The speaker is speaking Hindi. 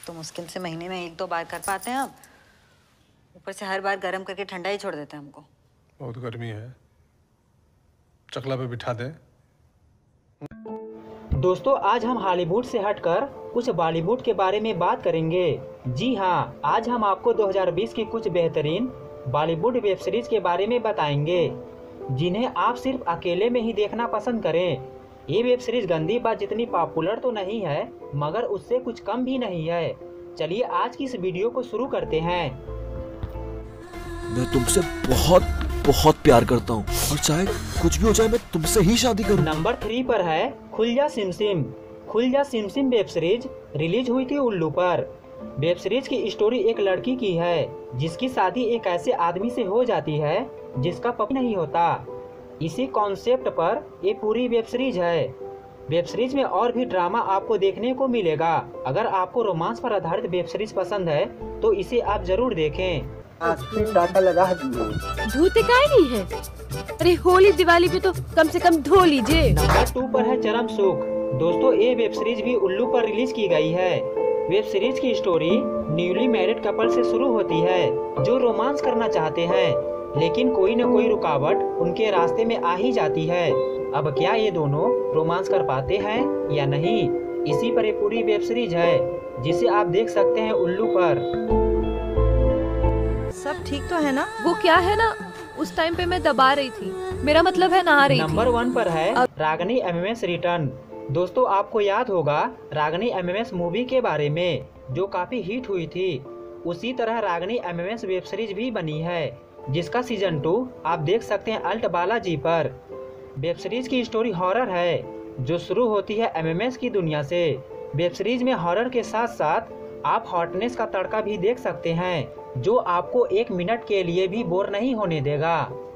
तो मुश्किल से महीने में 1-2 बार कर पाते हैं अब। ऊपर से हर बार गर्म करके ठंडा ही छोड़ देते हैं हमको। बहुत गर्मी है, चकला पे बिठा दे। दोस्तों, आज हम हॉलीवुड से हटकर कुछ बॉलीवुड के बारे में बात करेंगे। जी हाँ, आज हम आपको 2020 की कुछ बेहतरीन बॉलीवुड वेब सीरीज के बारे में बताएंगे, जिन्हें आप सिर्फ अकेले में ही देखना पसंद करें। ये वेब सीरीज गंदी बात जितनी पॉपुलर तो नहीं है, मगर उससे कुछ कम भी नहीं है। चलिए आज की इस वीडियो को शुरू करते हैं। मैं तुमसे बहुत बहुत प्यार करता हूँ और चाहे कुछ भी हो जाए मैं तुमसे ही शादी करूँ। नंबर 3 पर है खुल Ja Sim Sim. Khul Ja Sim Sim web series release हुई थी उल्लू पर। वेब सीरीज की स्टोरी एक लड़की की है जिसकी शादी एक ऐसे आदमी से हो जाती है जिसका पति नहीं होता। इसी कॉन्सेप्ट पर ये पूरी वेब सीरीज है। वेब सीरीज में और भी ड्रामा आपको देखने को मिलेगा। अगर आपको रोमांस पर आधारित वेब सीरीज पसंद है तो इसे आप जरूर देखें। टाका लगा धोते काहे नहीं है? अरे होली दिवाली पे तो कम से कम धो लीजिए। नंबर 2 पर है चरम सुख। दोस्तों, ये वेब सीरीज भी उल्लू पर रिलीज की गई है। वेब सीरीज की स्टोरी न्यूली मैरिड कपल से शुरू होती है जो रोमांस करना चाहते हैं, लेकिन कोई न कोई रुकावट उनके रास्ते में आ ही जाती है। अब क्या ये दोनों रोमांस कर पाते हैं या नहीं, इसी पर ये पूरी वेब सीरीज है जिसे आप देख सकते हैं उल्लू पर। सब ठीक तो है ना? वो क्या है ना, उस टाइम पे मैं दबा रही थी, मेरा मतलब है नहा रही थी। नंबर 1 पर है रागिनी एमएमएस रिटर्न। दोस्तों, आपको याद होगा रागिनी एमएमएस मूवी के बारे में जो काफी हिट हुई थी। उसी तरह रागिनी एमएमएस वेब सीरीज भी बनी है जिसका सीजन 2 आप देख सकते हैं अल्ट बालाजी पर। वेब सीरीज की स्टोरी हॉरर है जो शुरू होती है एमएमएस की दुनिया से। वेब सीरीज में हॉरर के साथ साथ आप हॉटनेस का तड़का भी देख सकते हैं जो आपको 1 मिनट के लिए भी बोर नहीं होने देगा।